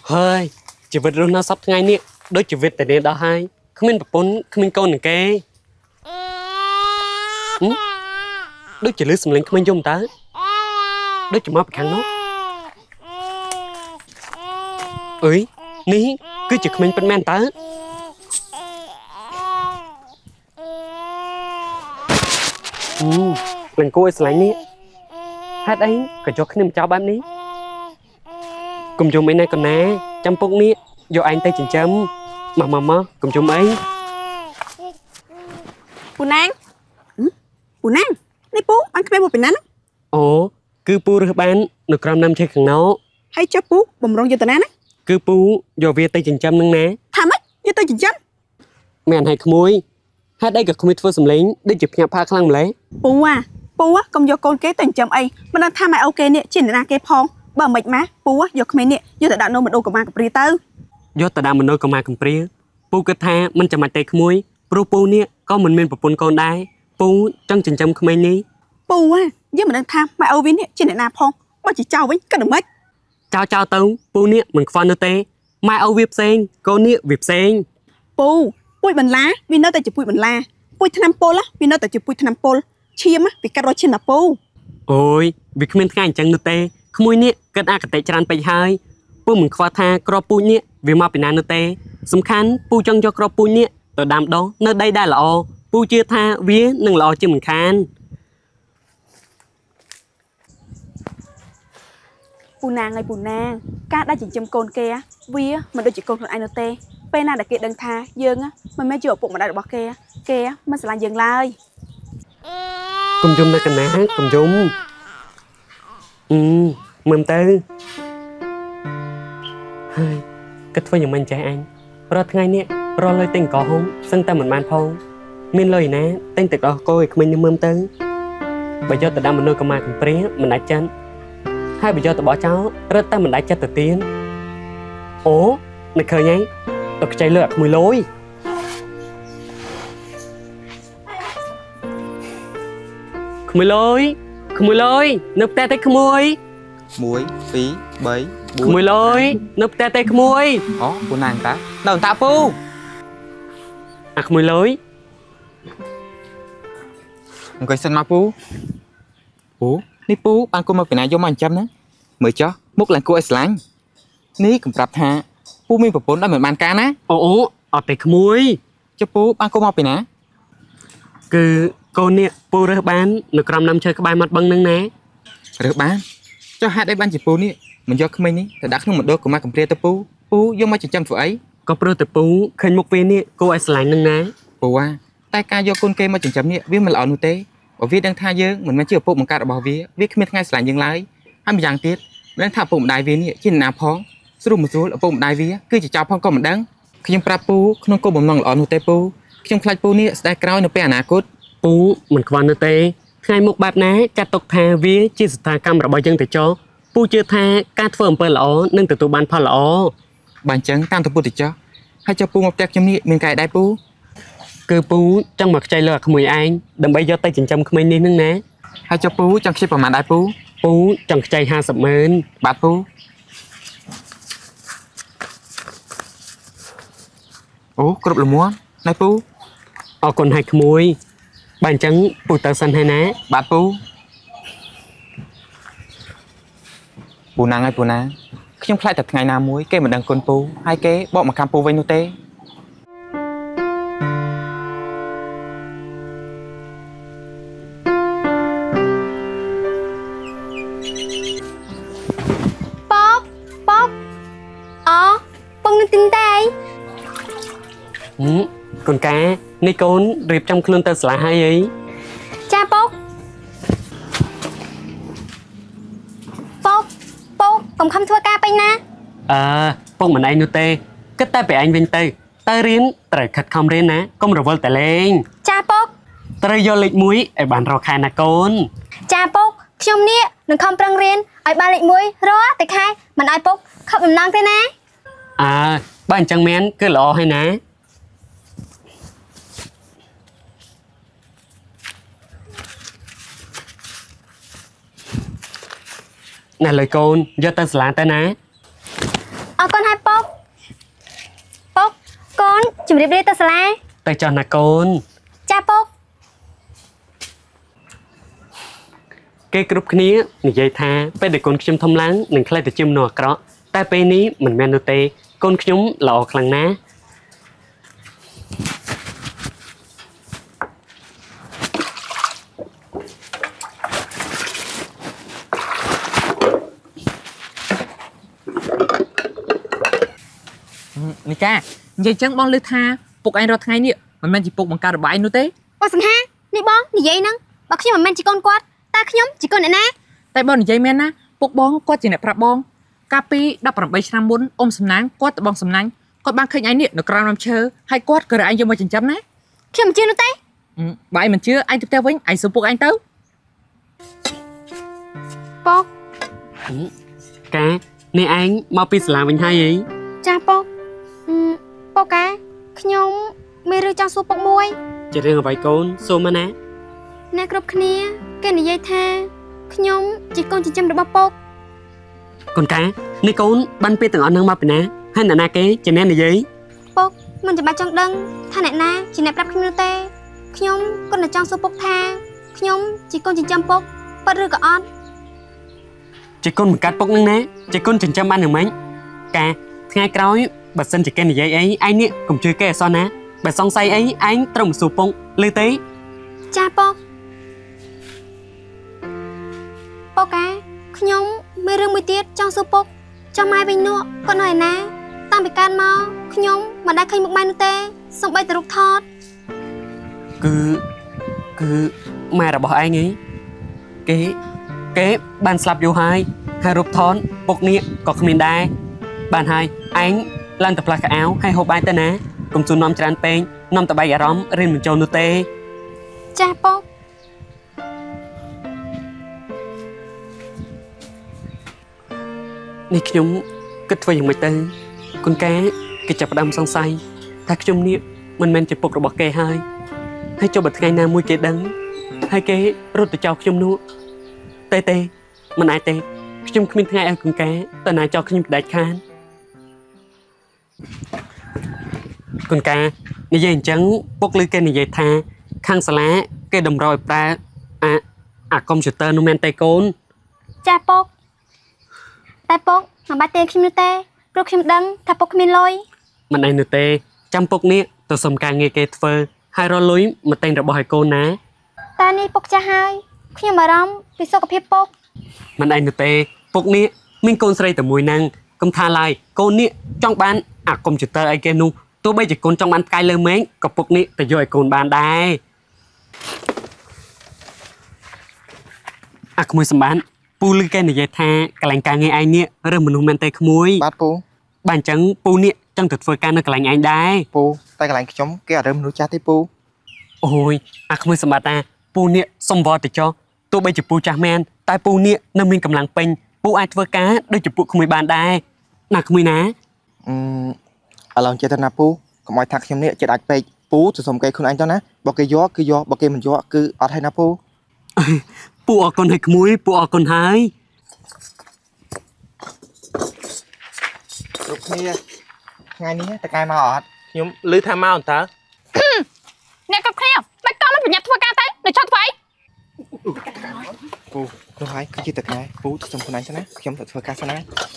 เฮ้ยชีวิตรุ่นน้าซับไงเนี่ยโดยชีวิตแต่เนี่ยดาวให้เขาเป็นแบบปนเขาเป็นก้อนหนึ่งแกโดยชีวิตสำเร็จเขาเป็นยมตาโดยชีวิตมาไปข้างนอกเอ้ยนี่คือชีวิตเขาเป็นแมนตาเป็นกูไอ้สไลน์นี่hát ấy có cho cái niềm chào bạn đi cùng chung mấy nay còn nè chăm phút ní do anh tay chỉnh chấm mà cùng chung ấy ปูนางปูนางนี่ปูอันเป็นปูเป็นนั้น ồ cứ pu được bạn được cầm năm chơi khẳng nó ให้เจ้าปูบ่มรองอยู่ตัวนั้นนะ cứ pu do việc tay chỉnh chấm nâng nè ทำไหมอยู่ตัวจริงจัง mẹ hayขโมย hát đây cả không biết phơi sầm lính để chụp nhạc pha khăng lấy ปูอะกำยกนเกตันจำไอมันนั่นท่าไม่โอเคเนี่ยจินนาเกพองบ่เหม็ดมะปูอะยกไม่เนี่ยอยู่แต่ดาวโนมันโอกับมากับปรีเตอร์ do ta đang mình nơi còn mà cầm pria pu cái tha mìnhจะมาtayขโมย pro puเนี่ยก็มันเป็นปนconได้ pu trong chỉnh chấm không ai ní ปูอะยังมันนั่นท่าไม่โอวินเนี่ยจินนาพองบ่จีเจ้าไว้ก็หนึ่งเม็ด chào tao puเนี่ยmìnhฟันเตะmaiเอาวิบเซงก็เนี่ยวิบเซงปูปุ้ยบรรลาวินเนอร์แต่จะปุ้ยบรรลาปุ้ยธนำโปละวินเนอร์แต่จะปุ้ยธนำโปลเชียมะวิการรชินปู ôi vì không ngay chẳng được tê không muốn nhé cất a cái tệ tràn bay hai pu mình khoa tha cro nhé vì mà bên anh tê sum khán pu trong cho cro nhé ở đám đó nơi đây đã là o pu chưa tha vía nâng lo chưa mình khán ปูนางไงปูนางกาได้จิงจำโกนเกียวีมันโดนจิโกนคนไอโนเต้ไปนางแต่เกดังทาเยิงอะมันไม่เจอปุ่มมาได้บอกเกียมันสลายเยิงเลย cùng chung đây cái ná cùng chung mềm tư hai kết với những mình trẻ anh rồiថ្ងៃនេះរលុយទិញកោហុំសឹងតែមិនបានផងមានលុយណាទិញទឹកដោះគោឲ្យក្មេងមើមទៅបើយកទៅដាំមនុស្សកម្មាកំព្រាមិនដាច់ចិនហើយបើយកទៅបោះចោលរត់តែមិនដាច់ចិត្តទៅទៀនអូនឹកឃើញហើយទៅខ្ចីលើអាក្មួយលុយក្មួយលុយនៅផ្ទះតែក្មួយ 1 2 3 4 ក្មួយលុយនៅផ្ទះតែក្មួយអូពូណាងតានៅតាពូអាក្មួយលុយអង្គុយសិនមកពូនេះពូបានគុំមកពីណាយកមកអញ្ចឹងណាមើលចុះមុខឡើងគួរឲ្យស្រឡាញ់នេះកំប្រាប់ថាពូមានប្រពន្ធដល់មិនបានការណាអូអត់ទេក្មួយចុះពូបានគុំមកពីណាគឺកូននេះពូរើសបាននៅក្រោមដើមឈើក្បែរមាត់បឹងហ្នឹងណារើសបានចុះហេតុអីបានជាពូនេះមិនយកក្មេងនេះទៅដាក់ក្នុងមណ្ឌលកុមារកំព្រាទៅពូយកមកចិញ្ចឹមធ្វើអីក៏ព្រោះតែពូឃើញមុខវានេះគួរឲ្យស្រឡាញ់ហ្នឹងណាពូតែការយកកូនគេមកចិញ្ចឹមនេះវាមិនល្អនោះទេបើវាដឹងថាយើងមិនមែនជាឪពុកបង្កើតរបស់វាគ្មានថ្ងៃស្រឡាញ់យើងឡើយហើយម្យ៉ាងទៀតមិនដឹងថាឪពុកម្ដាយវានេះជាណាផងស្រួលមិនស្រួលឪពុកម្ដាយវាគឺជាចោលផងក៏មិនដឹងខ្ញុំប្រាប់ពូក្នុងគោលបំណងល្អនោះទេពូខ្ញុំខ្លាចពូនេះស្ដាយក្រោយនៅពេលអនាគត ពូមិនខ្វល់នោះទេថ្ងៃមុខបែបណាចាត់ទុកថាវាជាស្ថានកម្មរបស់យើងទៅចុះពូជឿថាការធ្វើអំពើល្អនឹងទទួលបានផលល្អបើអញ្ចឹងតាមទៅពូទៅចុះហើយចុះពូមកផ្ទះខ្ញុំនេះមានកាយដែរពូគឺពូចង់មកខ្ចីលើអាក្មួយឯងដើម្បីយកទៅចិញ្ចឹមក្មេងនេះនឹងណាហើយចុះពូចង់ខ្ចីប្រហែលដែរពូចង់ខ្ចី 50,000 បាទពូអូគ្រប់ល្មមណៃពូអរគុណឲ្យក្មួយ បើអញ្ចឹងពូទៅសិនហើយណាបាទពូណាងហើយពូណាខ្ញុំខ្លាចតែថ្ងៃណាមួយគេមិនដឹងគុណពូហើយគេបកមកកម្មពូវិញនោះទេป๊อบอ๋อปងនឹងទីតែកូនកានេះកូនរៀបចំខ្លួនទៅស្លាហើយអីចាពុកកុំខំធ្វើការពេញណាពុកមិនឯងនោះទេគិតតែពីឯងវិញទៅរៀនត្រូវខិតខំរៀនណាកុំរវល់តែលេងចាពុកត្រូវយកលេខ1ឲ្យបានរកខែណាកូនចាពុកខ្ញុំនេះនឹងខំប្រឹងរៀនឲ្យបានលេខ1រាល់តែខែមិនឲ្យពុកខំដំណងទេណាបើអញ្ចឹងមែនគឺល្អហើយណា nè lời con do ta là ta ná ở con hai bốc con chụp đi tao lá តែចោះណាកូន cha bốc គេគ្រប់គ្នានិយាយថាពេលដែលកូនខ្ញុំធំឡើងនឹងខ្លាចទៅជាមនុស្សអាក្រក់តែពេលនេះមិនមែននោះទេកូនខ្ញុំល្អខ្លាំងណាស់នេះចានិយាយចឹងបងលើថាពុកឯងរាល់ថ្ងៃនេះមិនមែនជាពុកបង្កើតរបាយនោះទេបងសង្ហានេះបងនិយាយហ្នឹងបើខ្ញុំមិនមែនជាកូនគាត់តែខ្ញុំជាកូនអ្នកណាតែបងនិយាយមែនណាពុកបងគាត់ជាអ្នកប្រាប់បងកាលពី18ឆ្នាំមុនអ៊ំសំណាងគាត់ទៅបងសំណាញ់គាត់បានឃើញឯងនេះនៅក្រោមដើមឈើហើយគាត់ក៏រកឯងយកមកចិញ្ចឹមណាខ្ញុំមិនជឿនោះទេបើឯងមិនជឿឯងទៅផ្ទះវិញឯងសួរពុកឯងទៅបកកានេះឯងមកពីសាលាវិញហើយអីចាបកបកកាខ្ញុំមានរឿងចង់សួរពុកមួយជារឿងអ្វីកូនសូមមកណាអ្នកគ្រប់គ្នាគេនិយាយថាខ្ញុំជាកូនចិញ្ចឹមរបស់ពុកកូនកានេះកូនបានពេលទាំងអស់ហ្នឹងមកពីណាហើយអ្នកណាគេជាអ្នកនិយាយពុកមិនចាំបាច់ចង់ដឹងថាអ្នកណាជាអ្នកប្រាប់ខ្ញុំនោះទេខ្ញុំគាត់តែចង់សួរពុកថាខ្ញុំជាកូនចិញ្ចឹមពុកពិតឬក៏អត់ជាកូនបង្កើតពុកហ្នឹងណាជាកូនចិញ្ចឹមបានយ៉ាងម៉េចកាថ្ងៃក្រោយបើសិនជាគេនិយាយអីឯងនេះកុំជឿគេអសោះណាបើសង្ស័យអីឯងត្រូវមកសួរពុកឮទេចាពុកពុកកាខ្ញុំមានរឿងមួយទៀតចង់សួរពុកចង់ម៉ែវិញនោះគាត់នៅឯណាតាំងពីកើតមកខ្ញុំមិនដែលឃើញមុខម៉ែនោះទេសូម្បីតែរូបថតគឺម៉ែរបស់ឯងហីគេបានស្លាប់យូរហើយរូបថនពុកនេះក៏គ្មានដែរបានហើយឯងឡើងទៅផ្លាស់កៅអៅហើយហូបបាយទៅណាកុំសួរនាំច្រើនពេកនាំតែបែកអារម្មណ៍រៀនមិនចូលនោះទេចាពុកនេះខ្ញុំគិតធ្វើយ៉ាងម៉េចទៅកូនកាគេចាប់ផ្ដើមសង្ស័យថាខ្ញុំនេះមិនមែនជាពុករបស់គេហើយចុះបើថ្ងៃណាមួយគេដឹងហើយគេរត់ទៅចោលខ្ញុំនោះទេមិនអាចទេខ្ញុំគ្មានថ្ងៃឲ្យកូនកាតើណាចោលខ្ញុំផ្ដាច់ខានកូនកានិយាយអញ្ចឹងពុកឮគេនិយាយថាខាងសាលាគេតម្រូវឲ្យប្រើអាកុំព្យូទ័រនោះមែនទេកូនចាពុកតែពុកមិនបាច់ទេខ្ញុំនោះទេព្រោះខ្ញុំដឹងថាពុកគ្មានលុយមិនអីនោះទេចាំពុកនេះទៅសុំការងារគេធ្វើហើយរកលុយមកតែងរបស់ឲ្យកូនណាតែនេះពុកចាស់ហើយខ្ញុំបារម្ភពីសុខភាពពុកមិនអីនោះទេពុកនេះមានកូនស្រីតែមួយហ្នឹងកុំថាឡើយកូននេះចង់បានអាកុំព្យូទ័រអីគេនោះទោះបីជាកូនចង់បានផ្កាយលើមេឃក៏ពុកនេះទៅយកឲ្យកូនបានដែរអាក្មួយសម្បានពូឮគេនិយាយថាកន្លែងការងារឯងនេះរើសមនុស្សមែនទេក្មួយបាទពូបាទអញ្ចឹងពូនេះចង់ទៅធ្វើការនៅកន្លែងឯងដែរពូតែកន្លែងខ្ញុំគេអត់រើមនុស្សចាស់ទេពូអូយអាក្មួយសម្បត្តិតាពូនេះសុំវត្តទៅចុះទោះបីជាពូចាស់មែនតែពូនេះនៅមានកម្លាំងពេញពូអាចធ្វើការដូចជាពួកក្មួយបានដែរណាក្មួយណាឥឡូវចេះទៅណាពូកុំឲ្យថាខ្ញុំនេះចិត្តអាចពេកពូទៅសុំគេខ្លួនឯងទៅណាបើគេយកគឺយកបើគេមិនយកគឺអត់ហើយណាពូពូអរគុណឲ្យក្មួយពូអរគុណហើយគ្រប់គ្នាថ្ងៃនេះតើកែមកអត់ខ្ញុំឮថាមកអន្តើអ្នកគ្រប់គ្នាមិនក៏មិនប្រញាប់ធ្វើការទៅនៅចុះធ្វើអីពូនោះហើយគឺជាតើកែពូទៅសុំខ្លួនឯងទៅណាខ្ញុំទៅធ្វើការសិនណា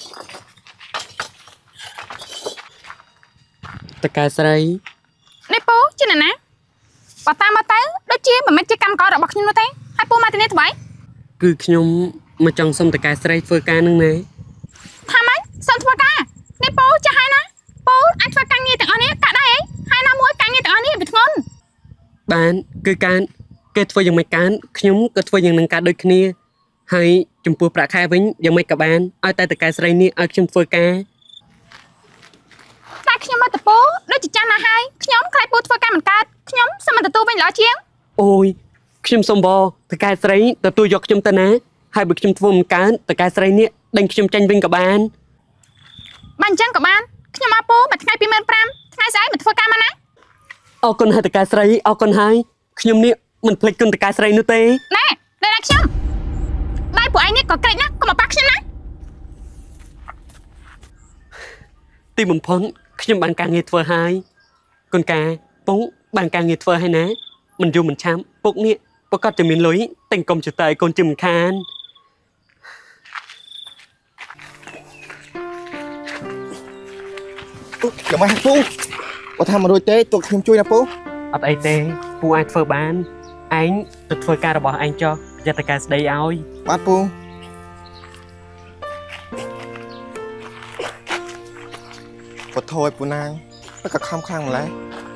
តកែស្រីនេះពូជាអ្នកណាបើតាមមកទៅដូចជាមិនមែនជាកម្មកររបស់ខ្ញុំនោះទេហើយពូមកទីនេះធ្វើអីគឺខ្ញុំមកចង់សុំតកែស្រីធ្វើការនឹងណាថាម៉េចសុំធ្វើការនេះពូចាស់ហើយណាពូអាចធ្វើការងារទាំងអស់នេះកាត់ដែរអីហើយណាមួយការងារទាំងអស់នេះវាធ្ងន់បានគឺការគេធ្វើយ៉ាងម៉េចការខ្ញុំក៏ធ្វើយ៉ាងនឹងការដូចគ្នាហើយចំពោះប្រាក់ខែវិញយ៉ាងម៉េចក៏បានឲ្យតែតកែស្រីនេះឲ្យខ្ញុំធ្វើការតែខ្ញុំមកតពូដូចជាចាស់ណាស់ហើយខ្ញុំខ្លាចពូធ្វើការមិនកើតខ្ញុំសុំមិនទទួលវិញល្អជាងអូយខ្ញុំសុំបតកែស្រីទទួលយកខ្ញុំទៅណាហើយបើខ្ញុំធ្វើមិនកើតតកែស្រីនេះដេញខ្ញុំចាញ់វិញក៏បានបើអញ្ចឹងក៏បានខ្ញុំមកពូមួយថ្ងៃ 25,000 ថ្ងៃស្អែកមកធ្វើការមកណាអរគុណហើយតកែស្រីអរគុណហើយខ្ញុំនេះមិនភ្លេចគុណតកែស្រីនោះទេណែដល់ខ្ញុំដៃពួកឯងនេះក៏ក្រេកណាស់កុំមកប៉ះខ្ញុំណាទីបំផុតខ្ញុំបានការងារធ្វើហើយកូនកាពងបានការងារធ្វើហើយណាមិនយូរមិនឆាប់ពុកនេះប្រកាសតែមានលុយទិញកុំព្យូទ័រឲ្យកូនជិះមិនខានចាំមកពូបើថាមិនរួចទេទុកខ្ញុំជួយណាពូអត់អីទេពូអាចធ្វើបានឯងទៅធ្វើការរបស់ឯងចុះយកតែការស្ដីឲ្យបាទពូពធឲ្យពូណាងតែក៏ខំខ្លាំងម្ល៉េះ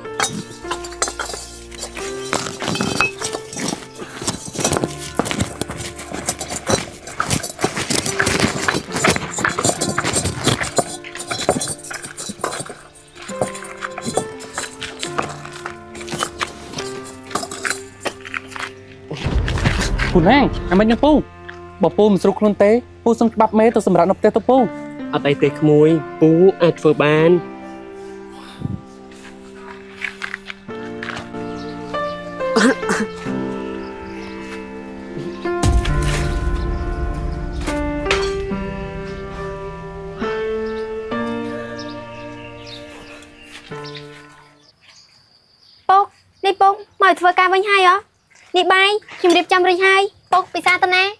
ពូណាងអាមិននឹងពូបើពូមិនស្រុកខ្លួនទេពូសុំច្បាប់មេទៅសម្រាប់នៅផ្ទះទៅពូអត់អីទេក្មួយពូអាចធ្វើបានពុកនេះពុកមកធ្វើការវិញហើយហ៎នេះបាយខ្ញុំរៀបចំរួចហើយពុកពិសាទៅណា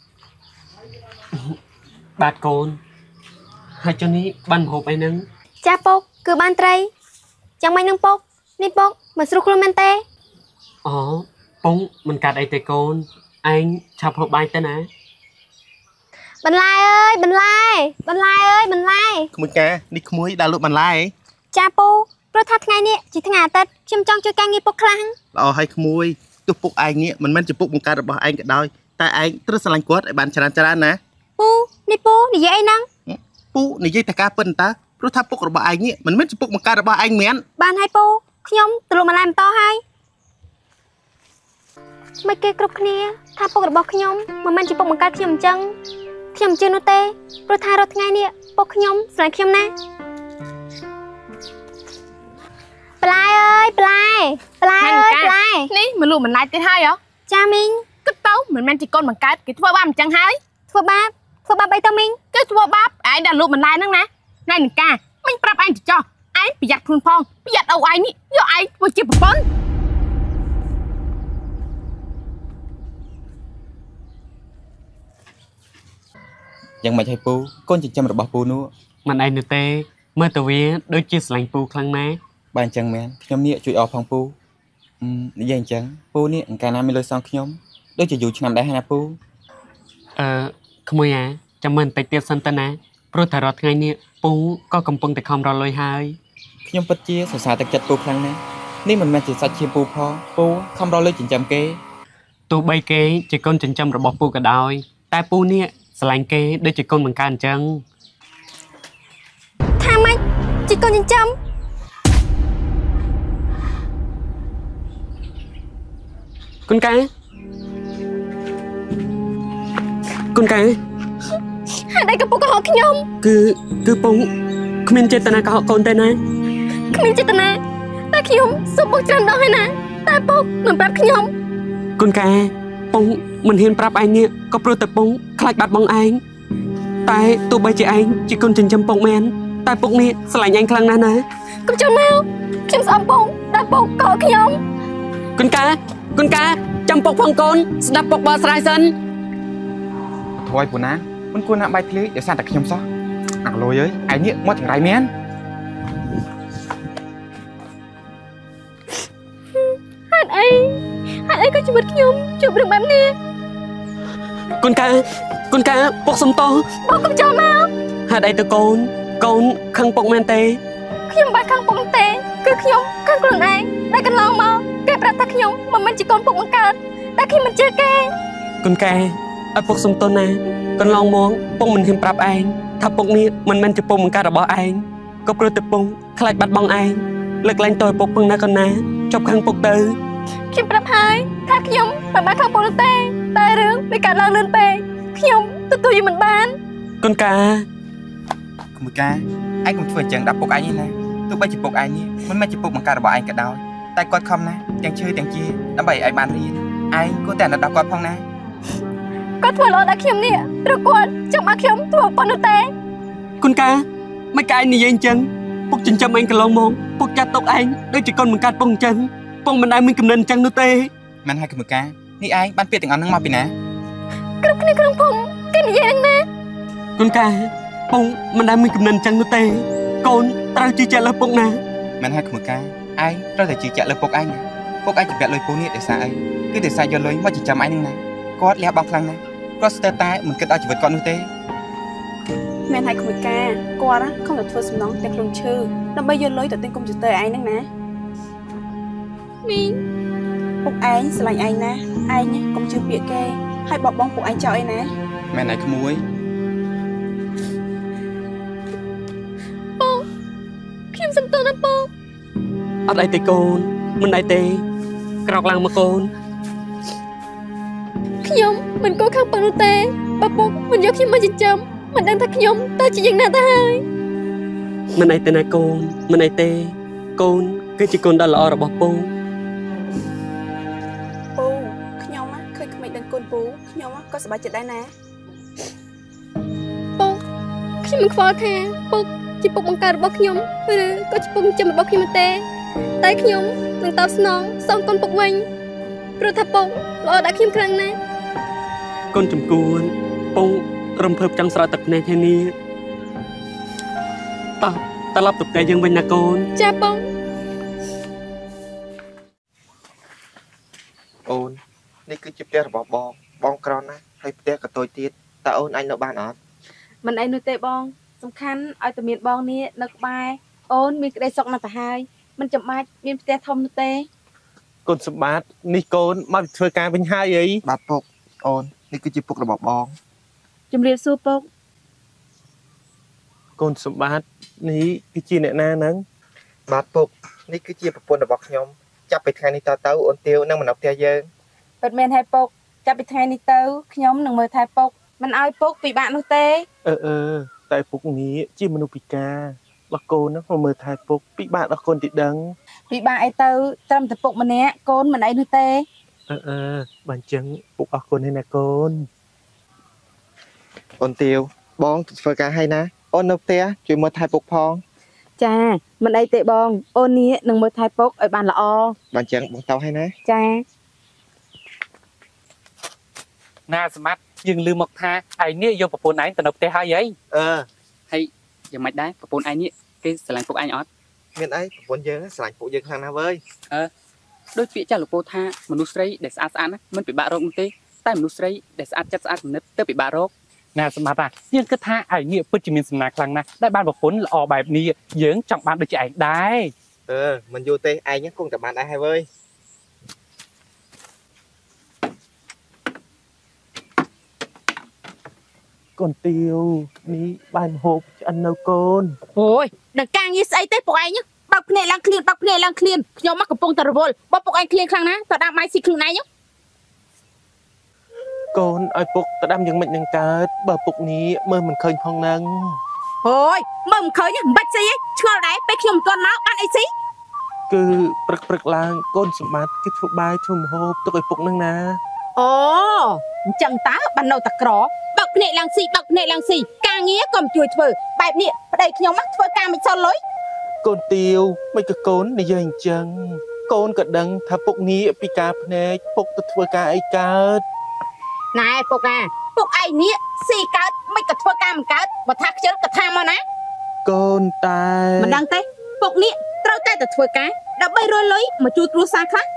បាទកូនហើយចុះនេះបានម្ហូបអីហ្នឹងចាពុកគឺបានត្រីយ៉ាងម៉េចនឹងពុកនេះពុកមិនស្រួលខ្លួនមែនទេអូពងមិនកាត់អីទេកូនឯងឆាប់ហូបបាយទៅណាបន្លែអើយបន្លែបន្លែអើយបន្លែក្មួយកានេះក្មួយដើរលក់បន្លែចាពូព្រោះថាថ្ងៃនេះជាថ្ងៃអាទិត្យខ្ញុំចង់ជួយការងារពុកខ្លាំងល្អហើយក្មួយទោះពុកឯងនេះមិនមែនជាពុកបង្កើតរបស់ឯងក៏ដោយតែឯងត្រូវស្រឡាញ់គាត់ឲ្យបានច្រើនណាពូនេះពូនិយាយអីហ្នឹងពូនិយាយតែការពិតតើព្រោះថាពុករបស់ឯងនេះមិនមែនជាពុកបង្កើតរបស់ឯងមែនបានហើយពូខ្ញុំទៅលក់បន្លែបន្តហើយមិនគេគ្រប់គ្នាថាពុករបស់ខ្ញុំមិនមែនជាពុកបង្កើតខ្ញុំអញ្ចឹងខ្ញុំមិនជឿនោះទេព្រោះថារាល់ថ្ងៃនេះពុកខ្ញុំស្រឡាញ់ខ្ញុំណាស់បន្លែអើយបន្លែបន្លែអើយបន្លែនេះមកលក់បន្លែទៀតហើយហ៎ចាមីងគិតទៅមិនមែនជាកូនបង្កើតគេធ្វើបាបអញ្ចឹងហើយធ្វើបាបអីទៅមីងគេធ្វើបាបឯងដែលលក់បន្លែហ្នឹងណាណែនឹងកាមិញប្រាប់ឯងទៅចោះឯងប្រយ័ត្នខ្លួនផងប្រយ័ត្នអូឯងនេះយកឯងធ្វើជាប្រពន្ធយ៉ាងម៉េចឲ្យពូកូនចិញ្ចឹមរបស់ពូនោះមិនឯងនោះទេមើលទៅវាដូចជាស្រឡាញ់ពូខ្លាំងណាស់បើអញ្ចឹងមែនខ្ញុំនេះជួយអរផងពូនិយាយអញ្ចឹងពូនេះអង្ការណាមានលុយសងខ្ញុំដូចជាយូរឆ្នាំដែរហើយណាពូក្មួយចាំមើលបន្តិចទៀតសិនទៅណាព្រោះតែរាល់ថ្ងៃនេះពូក៏កំពុងតែខំរកលុយហើយខ្ញុំពិតជាសរសើរទឹកចិត្តពូខ្លាំងណាស់នេះមិនមែនជាសាច់ឈាមពូផងពូខំរកលុយចិញ្ចឹមគេទោះបីគេជាកូនចិញ្ចឹមរបស់ពូក៏ដោយតែពូនេះស្រឡាញ់គេដូចជាកូនបង្កើតអញ្ចឹងថាម៉េចជាកូនចិញ្ចឹមកូនកាហើយដៃកំពុងកុហកខ្ញុំគឺពងគ្មានចេតនាកុហកកូនទេណាគ្មានចេតនាតែខ្ញុំសុំពុកច្រើនដងហើយណាតែពុកមិនប្រាប់ខ្ញុំកូនកាពងមិនហ៊ានប្រាប់ឯងនេះក៏ព្រោះតែពងខ្លាចបាត់បង់ឯងតែទោះបីជាឯងជាកូនចិញ្ចឹមពងមែនតែពុកនេះស្រឡាញ់ឯងខ្លាំងណាស់ណាកុំចូលមកខ្ញុំស្អប់ពុកតែពុកកោខ្ញុំកូនកាចាំពុកផងកូនស្ដាប់ពុកបើស្រ័យសិនធួយពូណាមិនគួរណាបាយភ្លឺដោយសារតែខ្ញុំសោះអាលុយអើយឯងនេះមកចង្រៃមែនហេតុអីក៏ជីវិតខ្ញុំជួបរឿងបែបនេះកូនកាពុកសុំទោសពុកកុំចូលមកហេតុអីទៅកូនខឹងពុកមែនទេខ្ញុំមិនខឹងពុកទេគឺខ្ញុំខឹងខ្លួនឯងដែលកន្លងមកគេប្រាប់ថាខ្ញុំមិនមែនជាកូនពុកបង្កើតតែខ្ញុំមិនជឿគេកូនកាឲ្យពុកសុំទោសណាកន្លងមកពុកមិនហ៊ានប្រាប់ឯងថាពុកនេះមិនមែនជាពុកបង្កើតរបស់ឯងក៏ព្រោះតែពុកខ្លាចបាត់បង់ឯងលើកលែងទោសឲ្យពុកពឹងណាកូនណាចប់ខឹងពុកទៅខ្ញុំប្រាប់ហើយថាខ្ញុំមិនបានខឹងពុកទេតែរឿងវាកើតឡើងលឿនពេកខ្ញុំទទួលយកមិនបានកូនកាក្មួយកាឯងកុំធ្វើអញ្ចឹងដាក់ពុកឯងនេះណាទោះបីជាពុកឯងនេះមិនមែនជាពុកបង្កើតរបស់ឯងក៏ដោយតែគាត់ខំណាស់ទាំងឈឺទាំងជាដើម្បីឲ្យបានរៀនឯងគួរតែណែដល់គាត់ផងណាគាត់ធ្វើល្អដល់ខ្ញុំនេះព្រោះគាត់ចង់ឲ្យខ្ញុំធ្វើប៉ុណ្ណោះទេកូនកាមិនកាយនិយាយអញ្ចឹងពុកចិញ្ចឹមឯងកន្លងមកពុកចាត់ទុកឯងដូចជាកូនបង្កើតពុកអញ្ចឹងពុកមិនដែលមានកំណត់អញ្ចឹងនោះទេមិនហើយគម្ការនេះឯងបានពាក្យទាំងអស់ហ្នឹងមកពីណាគ្រប់គ្នាក្នុងភូមិគេនិយាយហ្នឹងណាកូនកាពុកមិនដែលមានកំណត់អញ្ចឹងនោះទេកូនត្រូវជឿជាក់លើពុកណាមិនហើយគម្ការឯងត្រូវតែជឿជាក់លើពុកឯងពុកឯងជំពាក់លុយពូនេះដោយសារអីគឺដោយសារយកលុយមកចិញ្ចឹមឯងហ្នឹងណាគាត់លះបង់ខ្លាំងណាស់គាត់ស្ទើរតែមិនគិតដល់ជីវិតគាត់នោះទេមែនហើយក្មួយការគាត់ខំតែធ្វើសំណងតែខ្លួនឈឺដើម្បីយកលុយទៅទិញកុំព្យូទ័រឯងហ្នឹងណាមីងពុកឯងស្រឡាញ់ឯងណាឯងកុំជឿពាក្យគេហើយបបងពុកឯងចោលអីណាមែនហើយក្មួយបងខ្ញុំសុំទោសណាបងអត់អីទេកូនមិនអីទេក្រោកឡើងមកកូនខ្ញុំមិនគួរខាងប៉ុណ្ណោះទេបើពុកមិនយកខ្ញុំមកចិញ្ចឹមមិនដឹងថាខ្ញុំតើជាយ៉ាងណាទៅហើយមិនអីទេណាកូនមិនអីទេកូនគឺជាកូនដ៏ល្អរបស់ពូខ្ញុំឃើញក្មេងដឹងកូនពូខ្ញុំក៏សប្បាយចិត្តដែរណាពុកខ្ញុំមិនខ្វល់ថាពុកជាពុកបង្កើតរបស់ខ្ញុំឬក៏ជាពុកចិញ្ចឹមរបស់ខ្ញុំទេតែខ្ញុំនឹងតបស្នងសងកូនពុកវិញព្រោះថាពុកល្អដាក់ខ្ញុំខ្លាំងណាស់កូនចំគួនពងរំភើបចង់ស្រោចទឹកភ្នែកហើយនេះត្រឡប់ទៅផ្ទះយើងវិញណាកូនចាបងអូននេះគឺជាផ្ទះរបស់បងក្រណាស់ហើយផ្ទះក៏តូចទៀតតើអូនអញនៅបានអត់មិនអីនោះទេបងសំខាន់ឲ្យតែមានបងនេះនៅក្បែរអូនមានក្តីសុខណាស់ទៅហើយមិនចាំបាច់មានផ្ទះធំនោះទេកូនសម្បត្តិនេះកូនមកធ្វើការវិញហើយអីបាទពុកអូននេះគឺជាពុករបស់បងជំរាបសួរពុកកូនសម្បត្តិនេះគឺជាអ្នកណាហ្នឹងបាទពុកនេះគឺជាប្រពន្ធរបស់ខ្ញុំចាប់ពីថ្ងៃនេះតទៅអូនទាវនឹងមកនៅផ្ទះយើងពិតមែនហើយពុកចាប់ពីថ្ងៃនេះទៅខ្ញុំនឹងមើលថែពុកមិនឲ្យពុកពិបាកនោះទេតែពុកនេះជាមនុស្សពិការដល់កូនហ្នឹងមកមើលថែពុកពិបាកដល់កូនទីដឹងពិបាកអីទៅត្រឹមតែពុកម្នាក់កូនមិនអីនោះទេបើអញ្ចឹងពុកអរគុណហើយណាកូនអូនទាវបងធ្វើការឲ្យណាអូននៅផ្ទះជួយមើលថែពុកផងចាមិនអីទេបងអូននេះនឹងមើលថែពុកឲ្យបានល្អបើអញ្ចឹងបងទៅឲ្យណាចាណាសម្បត្តិយើងលឺមកថាឯនេះយកប្រពន្ធឯងទៅនៅផ្ទះហើយហើយយ៉ាងម៉េចដែរប្រពន្ធឯងនេះគេស្រឡាញ់ពុកឯងអត់មានអីប្រពន្ធយើងស្រឡាញ់ពុកយើងខ្លាំងណាស់វើយដូចពាក្យចាស់លោកពោថាមនុស្សស្រីដែលស្អាតណាមិនពិបាករកនោះទេតែមនុស្សស្រីដែលស្អាតចិត្តស្អាតគំនិតទៅពិបាករកណាសម្បត្តិយើងគិតថាឯនេះពិតជាមានសំណាងខ្លាំងណាស់ដែលបានប្រពន្ធល្អបែបនេះយើងចង់បានដូចជាឯងដែរមិនយូរទេឯងគង់តែបានដែរហើយវើយកូនទាវនេះបាយមហូបឆ្អិននៅកូនអូយដល់ការងារស្អីទេពួកឯងបើកភ្នែកឡើងឃ្លានបើកភ្នែកឡើងឃ្លានខ្ញុំមកកំពុងតែរវល់បើពួកឯងឃ្លានខ្លាំងណាស់ទៅដាក់បាយស៊ីខ្លួនឯងកូនឲ្យពុកទៅដាំយ៉ាងម៉េចនឹងកើតបើពុកនេះមើលមិនឃើញផងហ្នឹងអូយមើលមិនឃើញមិនបាច់ស៊ីឯងឆ្ងល់ដែរពេលខ្ញុំមិនទាន់មកបានអីស៊ីគឺព្រឹកឡើងកូនសម្បត្តិគេធ្វើបាយធ្វើម្ហូបទុកឲ្យពុកហ្នឹងណាអូអញ្ចឹងតើបាននៅតែក្របើកភ្នែកឡើងស៊ីបើកភ្នែកឡើងស៊ីការងារក៏មិនជួយធ្វើបែបនេះប្តីខ្ញុំធ្វើការមិនសល់លុយកូនទាវមិនក៏កូននិយាយអញ្ចឹងកូនក៏ដឹងថាពុកនេះពិការភ្នែកពុកទៅធ្វើការអីកើតណែពុកពុកឯងនេះស៊ីកើតមិនក៏ធ្វើការមិនកើតបើថាខ្ជិលក៏ថាមកណាកូនតែមិនដឹងទេពុកនេះត្រូវតែធ្វើការដើម្បីរលុយមកជួយគ្រួសារខ្លះ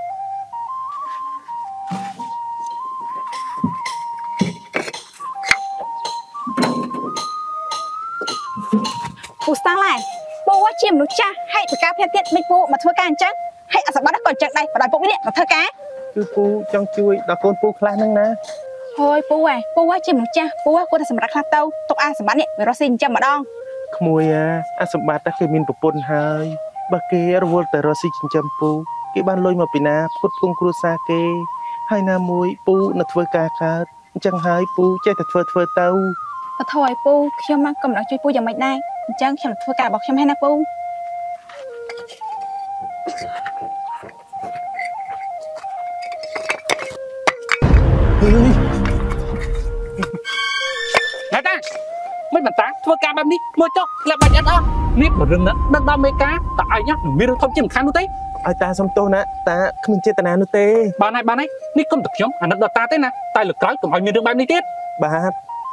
ពូស្តាឡាយពូជាមនុស្សចាស់ហើយប្រការភេទទៀតមិនពូមកធ្វើការអញ្ចឹងហើយអសបត្តិក៏អញ្ចឹងដែរបដ ாய் ពុកនេះមកធ្វើការគឺពូចង់ជួយដល់កូនពូខ្លះហ្នឹងណាហើយពូជាមនុស្សចាស់ពូគាត់តែសម្រាប់ខ្លះទៅទុកអាសម្បត្តិនេះវារស់ស៊ីអញ្ចឹងម្ដងក្មួយអាសម្បត្តិតែគេមានប្រពន្ធហើយបើគេរវល់តែរស់ស៊ីចិញ្ចឹមពូគេបានលុយមកពីណាផ្គត់ផ្គង់គ្រួសារគេហើយណាមួយពូនៅធ្វើការកើតអញ្ចឹងហើយពូចេះតែធ្វើទៅអត់ថយពូខ្ញុំមកកំឡុងជួយពូយ៉ាងម៉េចដែរអញ្ចឹងខ្ញុំធ្វើការរបស់ខ្ញុំហើយណាពូណែតាមិនបន្តធ្វើការបែបនេះមើលចុះក្លាប់បាច់អត់អស់នេះមិនរឿងណាដឹងដល់មេការតែឯងណាមានរឿងធំជាងមិនខាននោះទេឲ្យតាសំទោសណាតាគ្មានចេតនានោះទេបានហើយនេះគុំតែខ្ញុំអាណិតដល់តាទេណាតែលើកក្រោយកុំឲ្យមានរឿងបែបនេះទៀតបាទ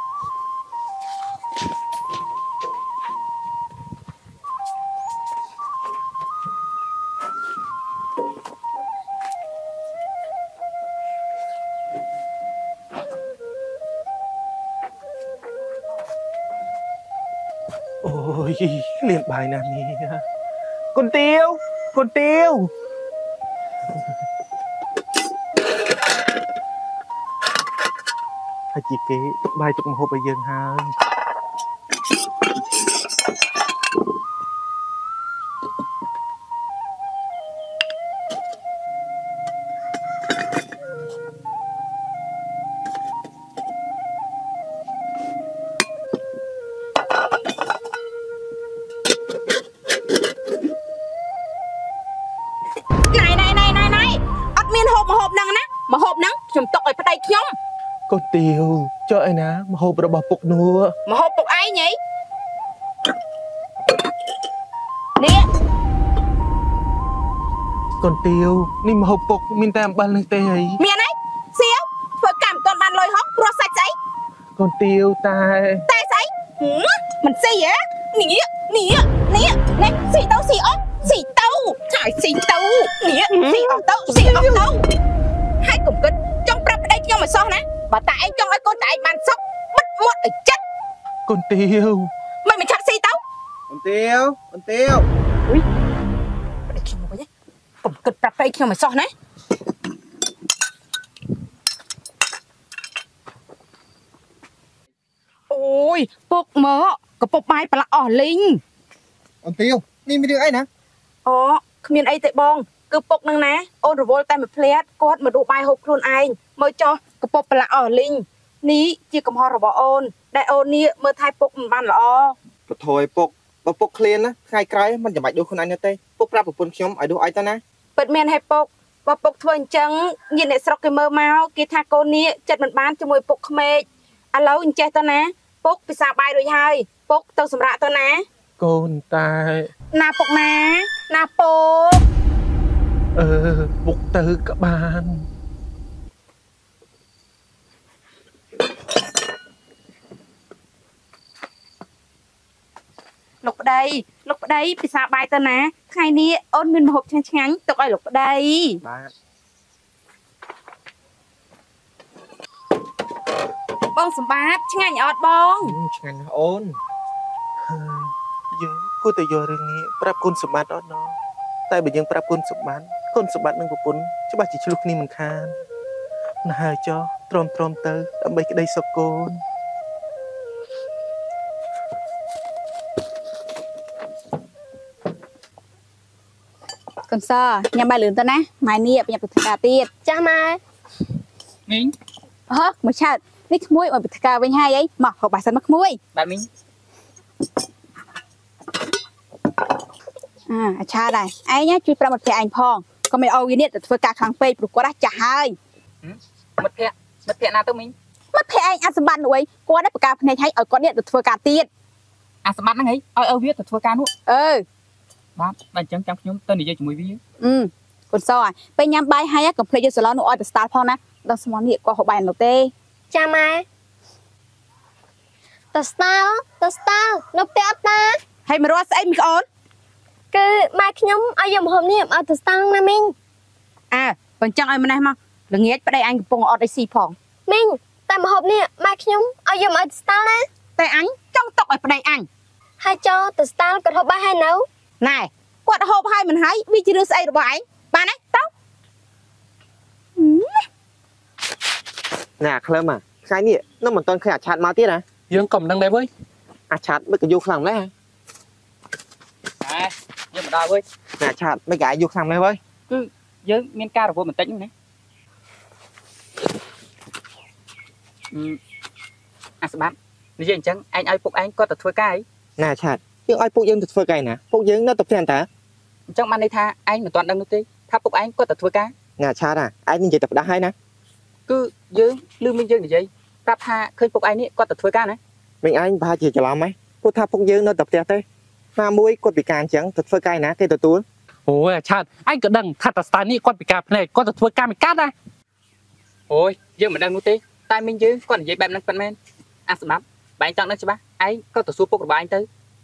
អូយលៀនបាយណាស់នេះកូនទាវហើយជីគេទុកបាយទុកម្ហូបឲ្យយើងហើយខ្ញុំຕົកឲ្យប្តីខ្ញុំកូនទាវចុះឯណាម្ហូបរបស់ពុកនោះម្ហូបពុកឯងហីនេះកូនទាវនេះម្ហូបពុកមានតែអំបិលនឹងទេហីមានហីសៀវធ្វើកម្មមិនទាន់បានលុយហោះព្រោះសាច់ស្អីកូនទាវតែស្អីមិនស៊ីហ៎នេះស៊ីទៅស៊ីអស់ស៊ីទៅចាយស៊ីទៅនេះស៊ីអស់ទៅហើយកុំគិតចង់ប្រាប់ប្តីខ្ញុំឲ្យសោះណាបើតែឯងចង់ឲ្យកូនតែឯងបានសុខបិទមាត់ឲ្យចិត្តកូនទាវមិនឆាប់ស៊ីទៅកូនទាវអុយប្តីខ្ញុំមកវិញកុំគិតប្រាប់ប្តីខ្ញុំឲ្យសោះណាអូយពុកមកកំពុកបាយប្រឡាក់អស់លីងកូនទាវនេះមានរឿងអីណាអូគ្មានអីទេបងគឺពុកនឹងណាអូនរវល់តែមួយភ្លាតគាត់មកដួសបាយហូបខ្លួនឯងមើលចោះកំពុកប្រឡាក់អស់លីងនេះជាកំហុសរបស់អូនដែលអូននេះមើលថែពុកមិនបានល្អបថយពុកបើពុកឃ្លានណាថ្ងៃក្រោយមិនចាំបាច់ដួសខ្លួនឯងទេពុកប្រាប់ប្រពន្ធខ្ញុំឲ្យដួសឲ្យទៅណាពិតមែនហើយពុកបើពុកធ្វើអញ្ចឹងញាតិអ្នកស្រុកគេមើលមកគេថាកូននេះចិត្តមិនបានជាមួយពុកក្មេកឥឡូវអញ្ចេះទៅណាពុកពិសាបាយរួចហើយពុកទៅសម្រាប់ទៅណាកូនតែណាពុកណាពុកពុកទៅក៏បានលោកប្តីពិសាបាយទៅណាថ្ងៃនេះអូនមានម្ហូបឆ្ងាញ់ទុកឲ្យលោកប្តីបាទបងសម្បត្តិឆ្ងាញ់អត់បងឆ្ងាញ់ណាស់អូនយើងគួរតែយករឿងនេះប្រាប់គុណសម្បត្តិអត់ណោះតែបើយើងប្រាប់គុណសម្បត្តិនិងប្រពន្ធច្បាស់ជាឆ្លុះគ្នាមិនខានណាស់ហើយចុះទ្រាំទៅដើម្បីក្តីសុខកូនកូនសញ៉ាំបាយលឿនទៅណាម៉ែនេះប្រញាប់ទៅធ្វើការទៀតចាស់ម៉ែមីងហ៎មកឆាតនេះក្មួយមកទៅធ្វើការវិញហើយអីមកហូបបាយសិនមកក្មួយបាទមីងអាឆាតដែរឯងជួយប្រាប់មិត្តភក្តិឯងផងកុំឲ្យអូវានេះទៅធ្វើការខ្លាំងពេកព្រោះគាត់ចាស់ហើយមិត្តភក្តិណាទៅមីងមិត្តភក្តិឯងអសម្បត្តិនោះអីគាត់ដែរប្រកាសភ្នែកឲ្យគាត់នេះទៅធ្វើការទៀតអាសម្បត្តិហ្នឹងហីឲ្យវាទៅធ្វើការនោះបាទអញ្ចឹងចាំខ្ញុំទៅនិយាយជាមួយវាកូនសពេលញ៉ាំបាយហើយកុំភ្លេចយកសាឡននោះឲ្យទៅស្តាល់ផងណាដល់ស្មោះនេះគាត់ហូបបាយនោះទេចាស់ម៉ែតស្តាល់នៅផ្ទះអត់តាហើយមករស់ស្អីមីក្អូនគឺម៉ែខ្ញុំឲ្យយកម្ហូបនេះឲ្យតស្តាល់ណាមីងបើចង់ឲ្យម្នេះមកល្ងាចប្តីអញកំពុងអត់ឲ្យស៊ីផងមីងតែម្ហូបនេះម៉ែខ្ញុំឲ្យយកមកឲ្យតស្តាល់ណាតែអញចង់ຕົកឲ្យប្តីអញហើយចោតស្តាល់គាត់ហូបបាយហើយនៅណែគាត់ហូបហើយមិនហើយវាជារឿងស្អីរបស់ឯងបានទេទៅណាក្លឹមថ្ងៃនេះនៅមិនទាន់ឃើញអាឆាតមកទៀតណាយើងក៏មិនដឹងដែរវើយអាឆាតមិនក៏យកខ្លាំងម្ល៉េះយើងមិនដល់វើយណាឆាតមិនក៏យកខ្លាំងម្ល៉េះវើយយើងមានការរវល់បន្តិចហ្នឹងណាអាស្បាត់និយាយអញ្ចឹងឯងឲ្យពុកឯងគាត់ទៅធ្វើការអីណាឆាតយើងឲ្យពុកយើងទៅធ្វើការណាពុកយើងនៅតែផ្ទះតាអញ្ចឹងបានន័យថាឯងមិនទាន់ដឹងនោះទេថាពុកឯងគាត់ទៅធ្វើការណាឆាតឯងនិយាយតែផ្ដាស់ហើយណាគឺយើងឮមានយើងនិយាយប្រាប់ថាឃើញពុកឯងនេះគាត់ទៅធ្វើការណាមិញឯងប្រហែលជាច្រឡំហ៎ពុព្រោះថាពុកយើងនៅតែផ្ទះទេណាមួយគាត់ពិការអញ្ចឹងទៅធ្វើកាយណាគេទទួលអូយអាឆាតអញក៏ដឹងថាតាស្តានេះគាត់ពិការភ្នែកគាត់ទៅធ្វើការមិនកាត់ណាអូយយើងមិនដឹងនោះទេតែមីងយើងគាត់និយាយបែបហ្នឹងប៉ិនមែនអាសម្រាប់បែងចង់ដឹងច្បាស់ឯងក៏ទៅសួរពុករបស់ឯងទៅ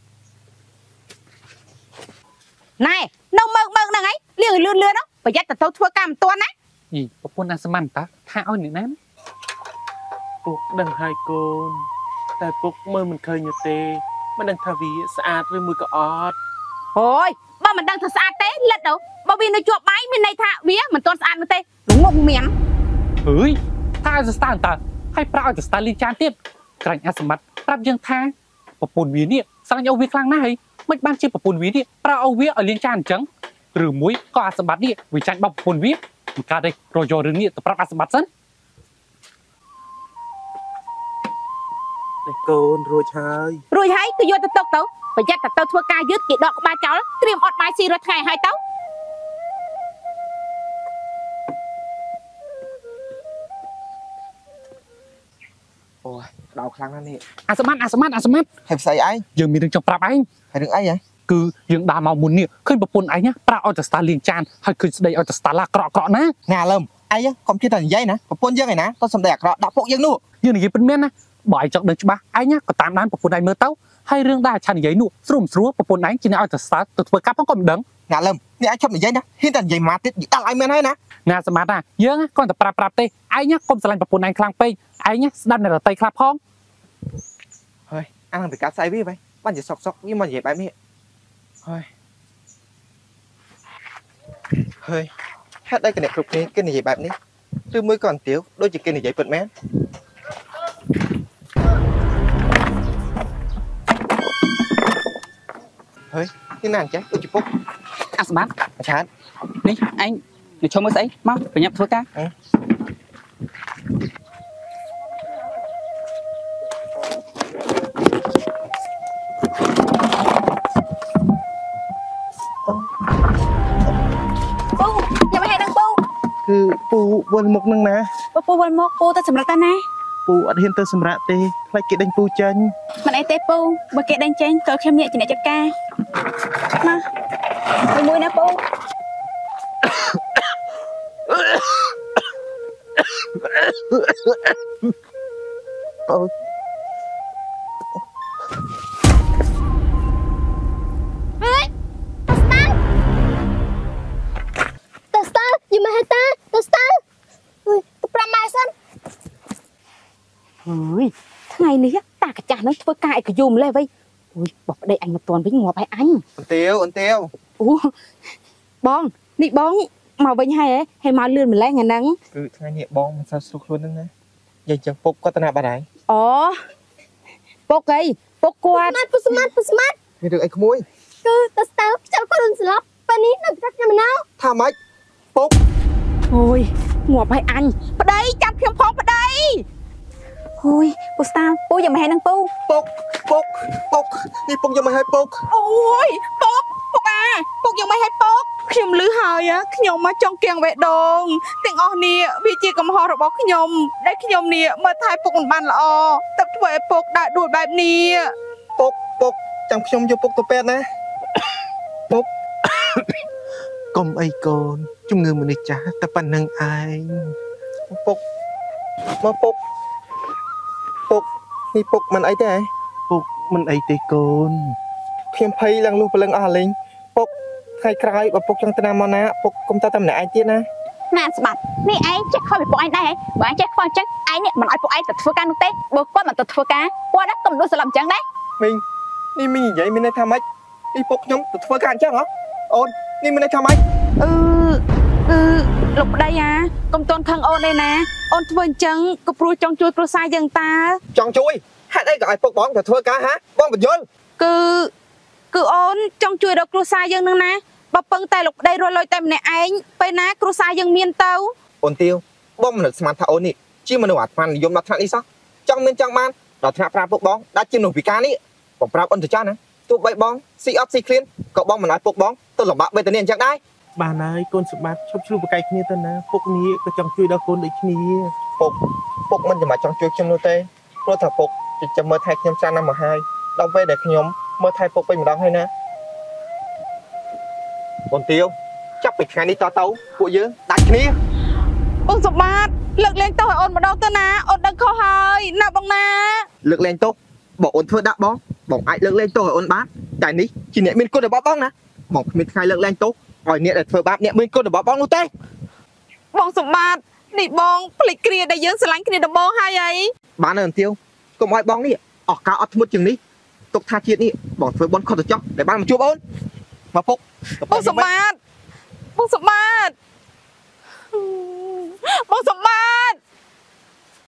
ណែនៅមើងហ្នឹងឯងលឿនហ្នឹងប្រយ័ត្នទៅធ្វើការមិនទាន់ណាយីប្រពន្ធអាសម័នតាថាឲ្យអ្នកណាពុកដឹងហើយកូនតែពុកមើលមិនឃើញទេមិនដឹងថាវាស្អាតឬមួយក៏អត់អូយបើមិនដឹងថាស្អាតទេលិតទៅបើវានៅជាប់បាយមានន័យថាវាមិនទាន់ស្អាតនោះទេងងមានអើយថាឲ្យស្តានតើឲ្យប្រាក់ឲ្យស្តាលីចានទៀតក្រាញ់អាសម័នប្រាប់យើងថាប្រពន្ធវានេះស្រាញ់ឲ្យវាខ្លាំងណាស់ហើយមិនបានជាប្រពន្ធវានេះប្រើឲ្យវាឲ្យលៀងចានអញ្ចឹងឬមួយក៏អាសម័ននេះវាចាញ់បោកប្រពន្ធវាមិនកើតទេរយយករឿងនេះទៅប្រាប់អាសម័នសិននេះកូនរួចហើយរួចហើយគឺយកទៅទុកទៅប្រយ័ត្នទៅធ្វើការយឺតគេដកក្បាលចោលត្រៀមអត់បាយស៊ីរាល់ថ្ងៃហើយទៅអូយក្តៅខ្លាំងណាស់នេះអាសម័នហើយផ្សេងឯងយើងមានរឿងចង់ប្រាប់ឯងហើយរឿងអីហ៎គឺយើងដើរមកមុននេះឃើញប្រពន្ធឯងប្រាក់ឲ្យតែស្តាលៀងចានហើយឃើញស្ដីឲ្យតែស្តាឡាក្រក់ណាណាលើមអីកុំជិះតែនិយាយណាប្រពន្ធយើងឯណាក៏សំដីអាក្រក់ដាក់ពុកយើងនោះយើងនិយាយពិតមែនណាបើឯងចង់ដឹងច្បាស់ឯងក៏តាមដានប្រពន្ធឯងមើលទៅហើយរឿងដែលឆាននិយាយនោះស្រួលប្រពន្ធឯងជាអ្នកឲ្យតែស្តាទៅធ្វើការផងក៏មិនដឹងណាលើមនេះឯងឈប់និយាយណាហ៊ានតែនិយាយមកទៀតដាក់ឲ្យមែនហើយណាណាសមត្ថណាយើងគាត់តែប្រាប់ទេឯងកុំស្រឡាញ់ប្រពន្ធឯងខ្លាំងពេកឯងស្ដាប់អ្នកដទៃខ្លះផងហើយអានឹងទៅកាត់ស្អីវាបែបបានជាសុកវាមកនិយាយបែបនេះហើយហេតុអីកណែគ្រប់គ្នាគេនិយាយបែបនេះឬមួយក៏អន្ទាវដូចជាគេនិយាយពិតមែនហើយនេះណាអញ្ចឹងដូចជាពុកអាសមត្ថអាឆាតនេះឯងនឹងឈប់មើលស្អីមកប្រញាប់ធ្វើការពូចាំឲ្យដឹងពូគឺពូវិលមុខនឹងណាពូវិលមកពូទៅសម្រាប់តាណាពូអត់ហ៊ានទៅសម្រាប់ទេខ្លាចគេដេញពូចាញ់មិនអីទេពូបើគេដេញចេញក៏ខ្ញុំញាក់ជាអ្នកចាត់ការណាមួយណាពូអូយតើស្តាល់យីមកហេតាតើស្តាល់អើយទៅប្រាំម៉ែសិនហើយថ្ងៃនេះតាកាចាស់នឹងធ្វើការអីក៏យូរម្លេះវិញអូយបោះប្តីអញមកតន់វិញងាប់ហើយអញអន្ទាវអូបងនេះបងមកវិញហើយមកលឿនម្លេះថ្ងៃហ្នឹងគឺថ្ងៃនេះបងមិនសូវស្រួលខ្លួនហ្នឹងណាយាយចឹងពុកគាត់ទៅណាបាត់ហើយអូពុកអីពុកគាត់ពុស្មាត់មានរឿងអីក្មួយគឺតើស្តាល់ខ្ចល់គាត់នឹងស្លាប់ពេលនេះនៅកាត់ខ្ញុំណៅថាម៉េចពុកអូយងាប់ហើយអញប្តីចាប់ខ្ញុំផងប្តីអូយពូស្តាពូយ៉ាងម៉េចហ្នឹងពូពុកនេះពុកយកមកឲ្យពុកអូយពុកអាពុកយ៉ាងម៉េចហើយពុកខ្ញុំលឺហើយខ្ញុំមកចង់គៀងបេះដូងទាំងអស់នេះវាជាកំហុសរបស់ខ្ញុំដែលខ្ញុំនេះមើលថែពុកមិនបានល្អទឹកធ្វើឲ្យពុកដើរដួលបែបនេះពុកចាំខ្ញុំយកពុកទៅពេទ្យណាពុកកុំអីកូនជំងឺមនុស្សចាស់តែប៉ុណ្្នឹងឯងពុកមកពុកនេះពុកមិនអីទេហ៎ពុកមិនអីទេកូនខ្ញុំភ័យឡើងលុះព្រលឹងអស់លេងពុកថ្ងៃក្រោយបើពុកចង់ទៅណាមកណាពុកកុំទៅតែម្នាក់ឯងទៀតណាណាស្បាត់នេះឯងចេះខំពីពុកឯងដែរបើឯងចេះខ្វល់អញ្ចឹងឯងនេះមិនឲ្យពុកឯងទៅធ្វើការនោះទេបើគាត់មិនទៅធ្វើការគាត់កុំដូចស្លាប់អញ្ចឹងដែរមីងនេះមីងនិយាយមានន័យថាម៉េចនេះពុកខ្ញុំទៅធ្វើការអញ្ចឹងហ៎អូននេះមានន័យថាម៉េចលោកប្តីកុំតន់ខឹងអូនទេណាអូនធ្វើអញ្ចឹងក៏ព្រោះចង់ជួយគ្រួសារយើងតាចង់ជួយហេតុអីក៏ឲ្យពុកបងទៅធ្វើការហ៎បងបញ្យល់គឺអូនចង់ជួយដល់គ្រួសារយើងនឹងណាបើពឹងតែលោកប្តីរស់លុយតែម្នាក់ឯងពេលណាគ្រួសារយើងមានទៅអូនទាវបងមិននឹកស្មានថាអូននេះជាមនុស្សអាត្មានិយមដល់ថ្នាក់នេះសោះចង់មានចង់បានដល់ថ្នាក់ប្រាប់ពុកបងដាច់ជាមនុស្សពិការនេះបងប្រាប់អូនទៅចាស់ណាទោះបីបងស៊ីអត់ស៊ីឃ្លានក៏បងមិនឲ្យពុកបងទៅលំបាកបេទនាអញ្ចឹងដែរបានហើយកូនសម្បត្តិឈប់ឆ្លុះប្រកែកគ្នាទៅណាពុកនេះក៏ចង់ជួយដល់កូនដូចគ្នាពុកមិនចាំបាច់ចង់ជួយខ្ញុំនោះទេព្រោះថាពុកចិញ្ចឹមមើលថែខ្ញុំច្រើនណាស់មកហើយដល់ពេលដែលខ្ញុំមើលថែពុកពេញម្ដងហើយណាបងទាវចាប់ពីថ្ងៃនេះតទៅពួកយើងដាច់គ្នាបងសម្បត្តិលើកលែងទោសឲ្យអូនម្ដងទៅណាអូនដឹងខុសហើយណាបងណាលើកលែងទោសបងអូនធ្វើដាក់បងអាចលើកលែងទោសឲ្យអូនបានតែនេះជាអ្នកមានគុណរបស់បងណាបងគ្មានថ្ងៃលើកលែងទោសឲ្យអ្នកដែលធ្វើបាបអ្នកមានគុណរបស់បងនោះទេបងសម្បត្តិនេះបងភ្លេចគ្រាដែលយើងស្រឡាញ់គ្នាដំបូងហើយអីបានហើយអន្ទាវកុំឲ្យបងនេះអស់ការអត់ធ្មត់ជាងនេះទុកថាជាតិនេះបងធ្វើបន់ខុសទៅចោះដែលបានមកជួបអូនមកពុកបងសម្បត្តិបងសម្បត្តិបងសម្បត្តិ